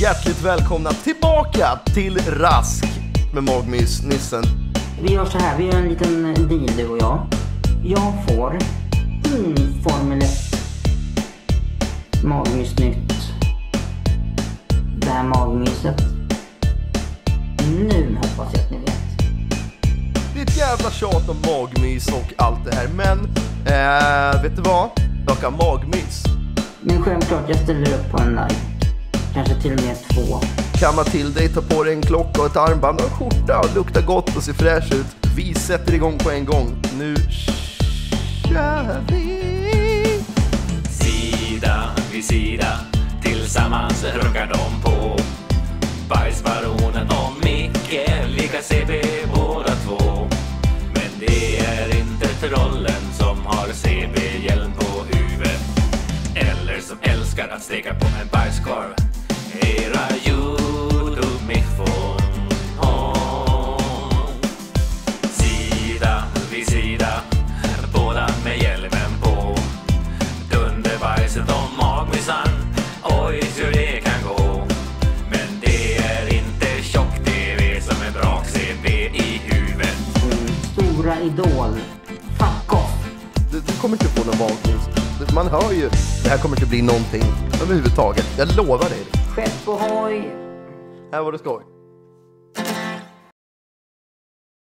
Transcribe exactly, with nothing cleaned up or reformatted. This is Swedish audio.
hjärtligt välkomna tillbaka till Rask med Magmys-nissen. Vi gör så här, vi gör en liten deal du och jag. Jag får mm, Formel ett Magmys-nytt. Det här Magmyset. Nu hoppas jag att ni vet. Det är ett jävla tjat om magmys och allt det här. Men, äh, vet du vad? Jag kan magmys. Men självklart, jag ställer upp på en like. Kanske till och med två. Kamma till dig, ta på dig en klocka och ett armband och en skjorta och lukta gott och se fräsch ut. Vi sätter igång på en gång. Nu kör vi! Sida vid sida, tillsammans runkar de på. Bajsbaronen och Micke, lika C P båda två. Men det är inte trollen som har C P-hjälm på huvudet, eller som älskar att steka på en bajskorv. Era YouTube-miffon. Sida vid sida, båda med hjälmen på. Dunderbajset och magmysan, oj hur det kan gå. Men det är inte tjock-T V som är brak-C P i huvudet. Mm, stora idol. Fuck off. Du, du kommer inte få någon magmys. Man hör ju, det här kommer inte bli någonting överhuvudtaget. Jag lovar dig. Skepp och hoj. Här var det skoj.